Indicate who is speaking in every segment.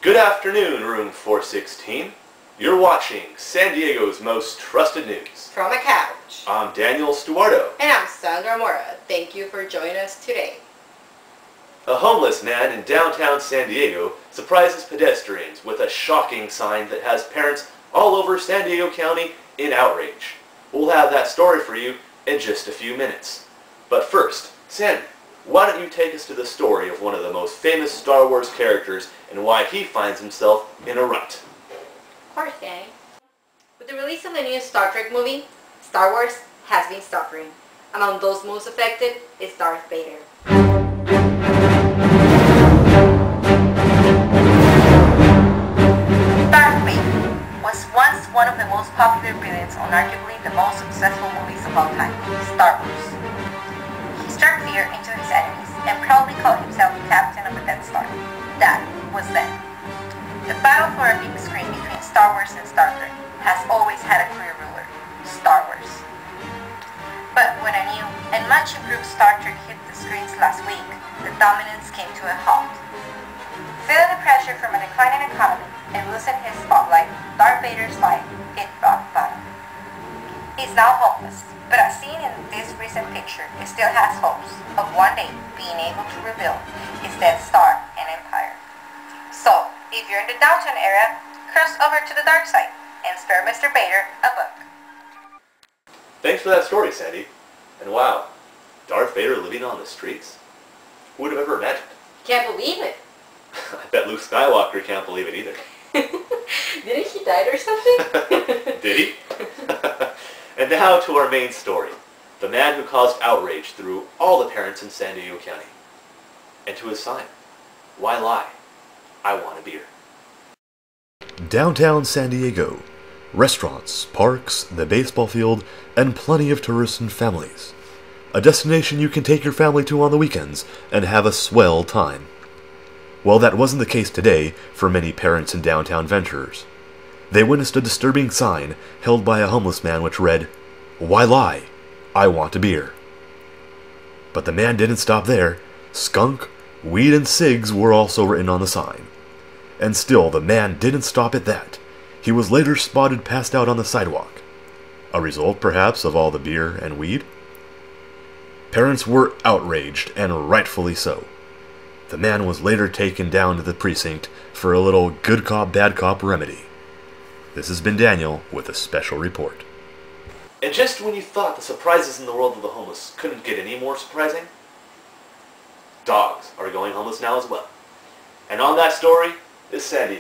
Speaker 1: Good afternoon, room 416. You're watching San Diego's most trusted news.
Speaker 2: From a couch.
Speaker 1: I'm Daniel Stuardo.
Speaker 2: And I'm Sandra Mora. Thank you for joining us today.
Speaker 1: A homeless man in downtown San Diego surprises pedestrians with a shocking sign that has parents all over San Diego County in outrage. We'll have that story for you in just a few minutes. But first, Sandra, why don't you take us to the story of one of the most famous Star Wars characters and why he finds himself in a rut.
Speaker 2: Of course, Danny. With the release of the new Star Trek movie, Star Wars has been suffering. Among those most affected is Darth Vader. Darth Vader was once one of the most popular villains on arguably the most successful movies of all time, Star Wars. He struck fear into his enemies and proudly called himself Captain of the Death Star. That was then. The battle for a big screen between Star Wars and Star Trek has always had a clear ruler, Star Wars. But when a new and much improved Star Trek hit the screens last week, the dominance came to a halt. Feeling the pressure from a declining economy and losing his spotlight, Darth Vader's life hit rock bottom. He's now homeless, but as seen in this recent picture, he still has hopes of one day being able to rebuild his Death Star and Empire. So, if you're in the downtown area, cross over to the dark side and spare Mr. Vader a buck.
Speaker 1: Thanks for that story, Sandy. And wow, Darth Vader living on the streets? Who would have ever imagined?
Speaker 2: Can't believe it.
Speaker 1: I bet Luke Skywalker can't believe it either.
Speaker 2: Didn't he die or something?
Speaker 1: Did he? And now to our main story. The man who caused outrage through all the parents in San Diego County. And to his sign. Why lie? I want a beer.
Speaker 3: Downtown San Diego. Restaurants, parks, the baseball field, and plenty of tourists and families. A destination you can take your family to on the weekends and have a swell time. Well, that wasn't the case today for many parents and downtown venturers. They witnessed a disturbing sign held by a homeless man which read, "Why lie? I want a beer." But the man didn't stop there. Skunk, weed, and cigs were also written on the sign. And still, the man didn't stop at that. He was later spotted passed out on the sidewalk. A result, perhaps, of all the beer and weed? Parents were outraged, and rightfully so. The man was later taken down to the precinct for a little good cop, bad cop remedy. This has been Daniel with a special report.
Speaker 1: And just when you thought the surprises in the world of the homeless couldn't get any more surprising, dogs are going homeless now as well. And on that story is Sandy.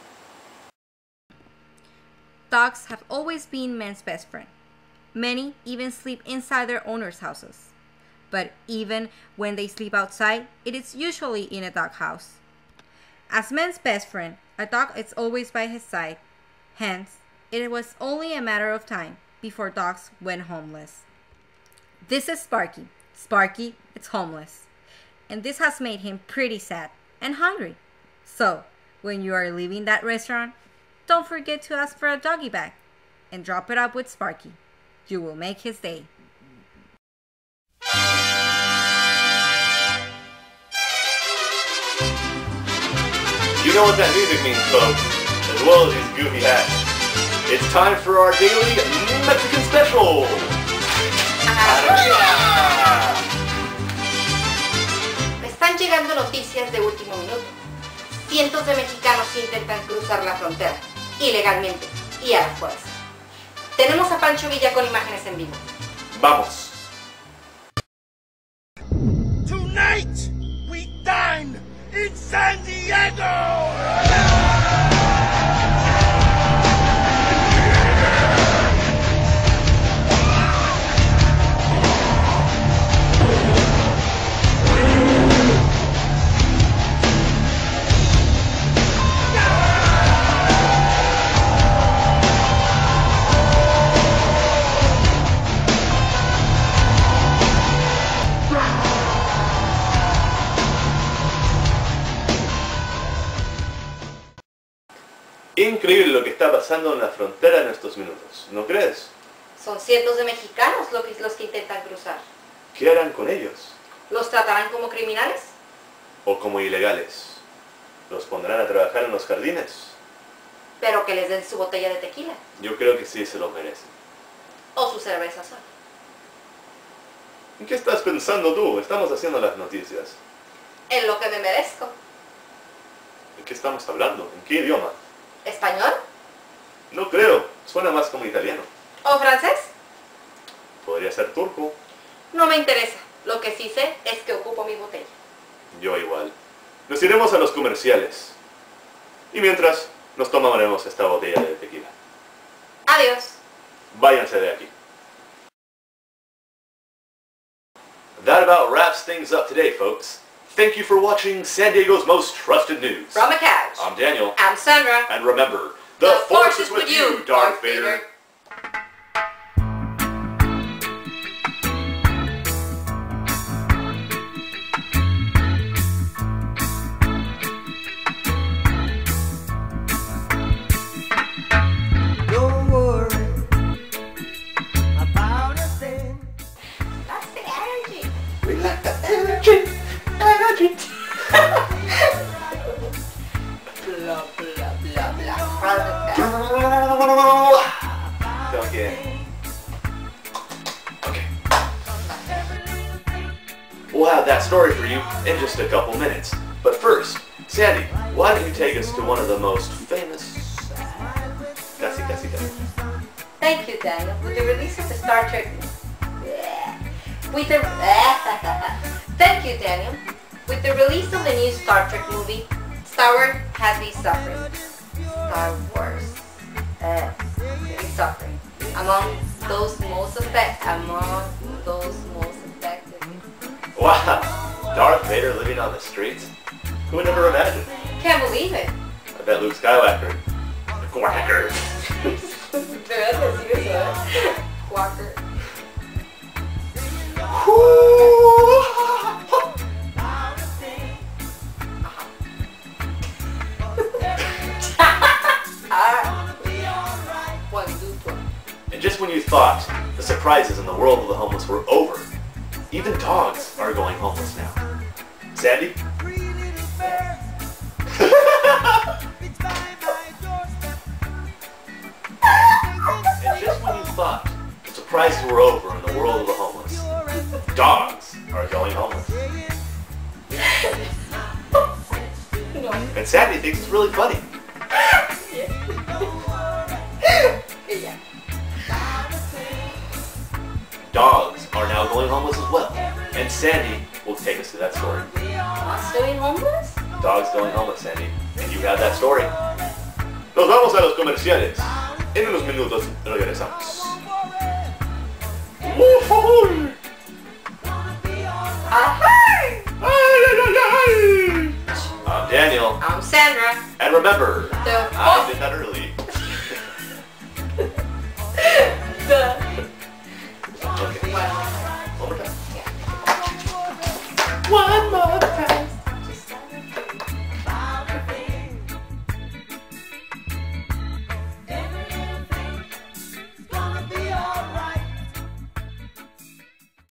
Speaker 4: Dogs have always been men's best friend. Many even sleep inside their owners' houses. But even when they sleep outside, it is usually in a doghouse. As men's best friend, a dog is always by his side. Hence, it was only a matter of time before dogs went homeless. This is Sparky. Sparky is homeless. And this has made him pretty sad and hungry. So, when you are leaving that restaurant, don't forget to ask for a doggy bag and drop it up with Sparky. You will make his day.
Speaker 1: You know what that music means, folks, as well as his goofy hat. It's time for our daily Mexican special!
Speaker 2: Me están llegando noticias de último minuto. Cientos de mexicanos intentan cruzar la frontera, ilegalmente y a la fuerza. Tenemos a Pancho Villa con imágenes en vivo.
Speaker 1: Vamos.
Speaker 5: Tonight, we dine in San Diego!
Speaker 1: Increíble lo que está pasando en la frontera en estos minutos, ¿no crees?
Speaker 2: Son cientos de mexicanos los que intentan cruzar.
Speaker 1: ¿Qué harán con ellos?
Speaker 2: ¿Los tratarán como criminales?
Speaker 1: ¿O como ilegales? Los pondrán a trabajar en los jardines.
Speaker 2: Pero que les den su botella de tequila.
Speaker 1: Yo creo que sí se lo merecen.
Speaker 2: O su cerveza sola.
Speaker 1: ¿En qué estás pensando tú? Estamos haciendo las noticias.
Speaker 2: En lo que me merezco.
Speaker 1: ¿En qué estamos hablando? ¿En qué idioma?
Speaker 2: ¿Español?
Speaker 1: No creo. Suena más como italiano.
Speaker 2: ¿O francés?
Speaker 1: Podría ser turco.
Speaker 2: No me interesa. Lo que sí sé es que ocupo mi botella.
Speaker 1: Yo igual. Nos iremos a los comerciales. Y mientras, nos tomaremos esta botella de tequila.
Speaker 2: Adiós.
Speaker 1: Váyanse de aquí. That about wraps things up today, folks. Thank you for watching San Diego's most trusted news.
Speaker 2: From a couch.
Speaker 1: I'm Daniel.
Speaker 2: I'm Sandra.
Speaker 1: And remember, the Force is with you, Darth Vader.
Speaker 5: Don't worry about a thing.
Speaker 2: That's the energy.
Speaker 1: We like the energy.
Speaker 2: Blah, blah, blah, blah.
Speaker 1: Okay. We'll have that story for you in just a couple minutes. But first, Sandy, why don't you take us to one of the most famous... Casi.
Speaker 2: Thank you, Daniel. With the release of the Star Trek... Thank you, Daniel. With the release of the new Star Trek movie, Star Wars has been suffering. Star Wars is suffering. Among those most affected.
Speaker 1: Wow, Darth Vader living on the streets? Who would ever imagine?
Speaker 2: Can't believe it.
Speaker 1: I bet Luke Skywalker. Quacker.
Speaker 2: Debes decir eso, ¿eh? Quacker.
Speaker 1: And just when you thought the surprises in the world of the homeless were over, even dogs are going homeless now. Sandy? And just when you thought the surprises were over in the world of the homeless, dogs are going homeless. And Sandy thinks it's really funny. Dogs are now going homeless as well. And Sandy will take us to that story.
Speaker 2: Dogs going homeless?
Speaker 1: Dogs going homeless, Sandy. And you have that story. Nos vamos a los comerciales. En unos minutos regresamos. I'm Daniel.
Speaker 2: I'm Sandra.
Speaker 1: And remember,
Speaker 2: The
Speaker 1: I did that earlier.